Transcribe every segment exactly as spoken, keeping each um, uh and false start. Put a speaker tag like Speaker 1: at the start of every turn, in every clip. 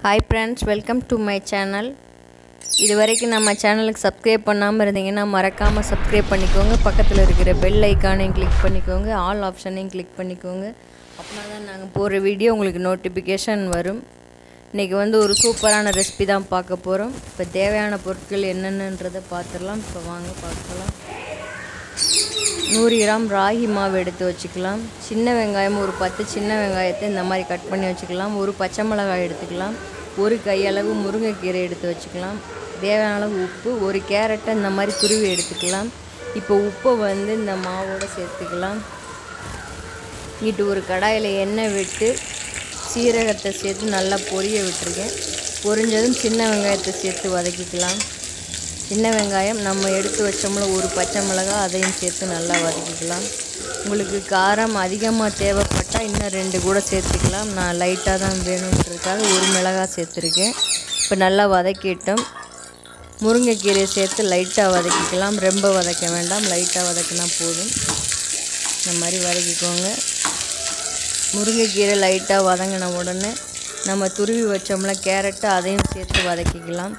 Speaker 1: Hi friends, welcome to my channel. இதுவரைக்கும் நம்ம சேனலுக்கு சப்ஸ்கிரைப் பண்ணாமல் இருந்தீங்கன்னா மறக்காமல் சப்ஸ்கிரைப் பண்ணிக்கோங்க. பக்கத்தில் இருக்கிற பெல் ஐக்கானையும் கிளிக் பண்ணிக்கோங்க. ஆல் ஆப்ஷனையும் கிளிக் பண்ணிக்கோங்க. அப்படின்னா தான் நாங்கள் போடுற வீடியோ உங்களுக்கு நோட்டிஃபிகேஷன் வரும். இன்றைக்கி வந்து ஒரு சூப்பரான ரெசிபி தான் பார்க்க போகிறோம். இப்போ தேவையான பொருட்கள் என்னென்னன்றதை பார்த்துடலாம். இப்போ வாங்க பார்க்கலாம். நூறு கிராம் ராகி மாவு எடுத்து வச்சுக்கலாம். சின்ன வெங்காயம் ஒரு பத்து சின்ன வெங்காயத்தை இந்த மாதிரி கட் பண்ணி வச்சுக்கலாம். ஒரு பச்சை மிளகாய் எடுத்துக்கலாம். ஒரு கையளவு முருங்கைக்கீரை எடுத்து வச்சுக்கலாம். தேவையான அளவு உப்பு, ஒரு கேரட்டை இந்த மாதிரி துருவி எடுத்துக்கலாம். இப்போ உப்பை வந்து இந்த மாவோடு சேர்த்துக்கலாம். இங்கிட்டு ஒரு கடாயில் எண்ணெய் விட்டு சீரகத்தை சேர்த்து நல்லா பொரிய விட்டுருக்கேன். பொரிஞ்சதும் சின்ன வெங்காயத்தை சேர்த்து வதக்கிக்கலாம். சின்ன வெங்காயம் நம்ம எடுத்து வச்சோம்ல ஒரு பச்சை மிளகாய், அதையும் சேர்த்து நல்லா வதக்கிக்கலாம். உங்களுக்கு காரம் அதிகமாக தேவைப்பட்டால் இன்னும் ரெண்டு கூட சேர்த்துக்கலாம். நான் லைட்டாக தான் வேணுன்றதுக்காக ஒரு மிளகாய் சேர்த்துருக்கேன். இப்போ நல்லா வதக்கிட்டோம். முருங்கைக்கீரையை சேர்த்து லைட்டாக வதக்கிக்கலாம். ரொம்ப வதக்க வேண்டாம், லைட்டாக வதக்கினா போதும். இந்த மாதிரி வதக்கிக்கோங்க. முருங்கைக்கீரை லைட்டாக வதங்கின உடனே நம்ம துருவி வச்சோம்ல கேரட்டு, அதையும் சேர்த்து வதக்கிக்கலாம்.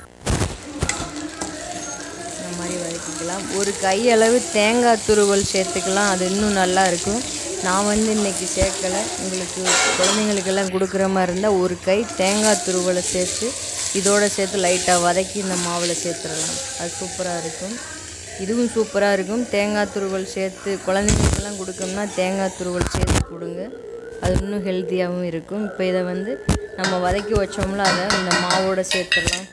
Speaker 1: இந்த மாதிரி வதக்கிக்கலாம். ஒரு கையளவு தேங்காய் துருவல் சேர்த்துக்கலாம். அது இன்னும் நல்லா இருக்கும். நான் வந்து இன்றைக்கி சேர்க்கலை. உங்களுக்கு குழந்தைங்களுக்கெல்லாம் கொடுக்குற மாதிரி இருந்தால் ஒரு கை தேங்காய் துருவலை சேர்த்து இதோடு சேர்த்து லைட்டாக வதக்கி இந்த மாவில் சேர்த்துடலாம். அது சூப்பராக இருக்கும். இதுவும் சூப்பராக இருக்கும். தேங்காய் துருவல் சேர்த்து குழந்தைங்களுக்கெல்லாம் கொடுக்கணும்னா தேங்காய் துருவல் சேர்த்து கொடுங்க. அது இன்னும் ஹெல்த்தியாகவும் இருக்கும். இப்போ இதை வந்து நம்ம வதக்கி வச்சோம்ல அதை இந்த மாவோடு சேர்த்துடலாம்.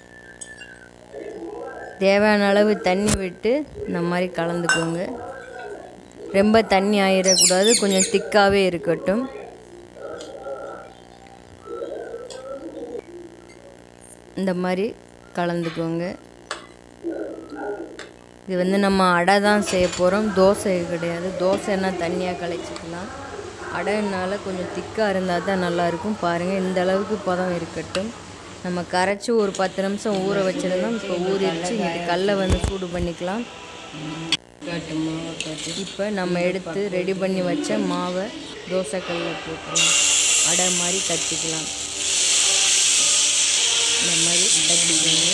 Speaker 1: தேவையான அளவு தண்ணி விட்டு இந்த மாதிரி கலந்துக்கோங்க. ரொம்ப தண்ணி ஆயிடக்கூடாது, கொஞ்சம் திக்காகவே இருக்கட்டும். இந்த மாதிரி கலந்துக்கோங்க. இது வந்து நம்ம அடை தான் செய்ய போகிறோம், தோசை கிடையாது. தோசைன்னா தண்ணியாக கலைச்சிக்கலாம். அடைனால கொஞ்சம் திக்காக இருந்தால் தான் நல்லாயிருக்கும். பாருங்கள், இந்த அளவுக்கு பதம் இருக்கட்டும். நம்ம கரைச்சி ஒரு பத்து நிமிஷம் ஊற வச்சிருந்தோம். இப்போ ஊறிடுச்சு. இது கல்லை வந்து சூடு பண்ணிக்கலாம். இப்போ நம்ம எடுத்து ரெடி பண்ணி வச்ச மாவை தோசைக்கல்லில் போட்டுக்கலாம். அடை மாதிரி தட்டிக்கலாம். இந்த மாதிரி தட்டிக்கோங்க.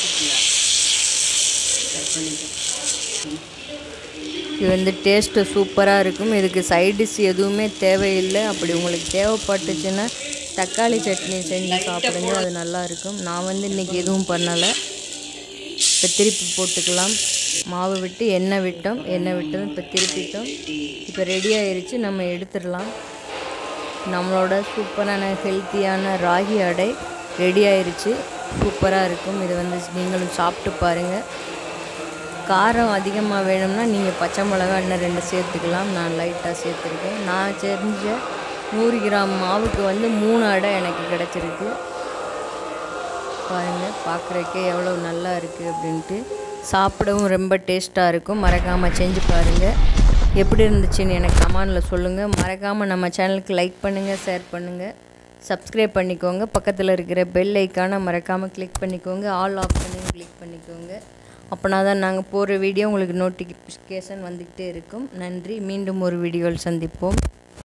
Speaker 1: இது வந்து டேஸ்ட்டு சூப்பராக இருக்கும். இதுக்கு சைட் டிஷ் எதுவுமே தேவையில்லை. அப்படி உங்களுக்கு தேவைப்பட்டுச்சுன்னா தக்காளி சட்னி செஞ்சு சாப்பிடுங்க, அது நல்லாயிருக்கும். நான் வந்து இன்றைக்கி எதுவும் பண்ணலை. இப்போ திருப்பி போட்டுக்கலாம். மாவு விட்டு எண்ணெய் விட்டோம். எண்ணெய் விட்டதும் இப்போ திருப்பிட்டோம். இப்போ ரெடி ஆயிடுச்சு. நம்ம எடுத்துடலாம். நம்மளோட சூப்பரான ஹெல்த்தியான ராகி அடை ரெடி ஆயிடுச்சு. சூப்பராக இருக்கும். இது வந்து நீங்களும் சாப்பிட்டு பாருங்கள். காரம் அதிகமாக வேணும்னா நீங்கள் பச்சை மிளகா இன்னும் ரெண்டு சேர்த்துக்கலாம். நான் லைட்டாக சேர்த்துருக்கேன். நான் செஞ்ச நூறு கிராம் மாவுக்கு வந்து மூணு அடை எனக்கு கிடச்சிருக்கு. பாருங்கள், பார்க்குறக்கே எவ்வளோ நல்லா இருக்குது அப்படின்ட்டு. சாப்பிடவும் ரொம்ப டேஸ்ட்டாக இருக்கும். மறக்காமல் செஞ்சு பாருங்கள். எப்படி இருந்துச்சுன்னு எனக்கு கமெண்டில் சொல்லுங்கள். மறக்காமல் நம்ம சேனலுக்கு லைக் பண்ணுங்கள், ஷேர் பண்ணுங்கள், சப்ஸ்கிரைப் பண்ணிக்கோங்க. பக்கத்தில் இருக்கிற பெல் ஐக்கானை மறக்காமல் கிளிக் பண்ணிக்கோங்க. ஆல் ஆப்ஷனையும் கிளிக் பண்ணிக்கோங்க. அப்படின்னா தான் நாங்கள் போடுற வீடியோ உங்களுக்கு நோட்டிஃபிகேஷன் வந்துக்கிட்டே இருக்கும். நன்றி. மீண்டும் ஒரு வீடியோவில் சந்திப்போம்.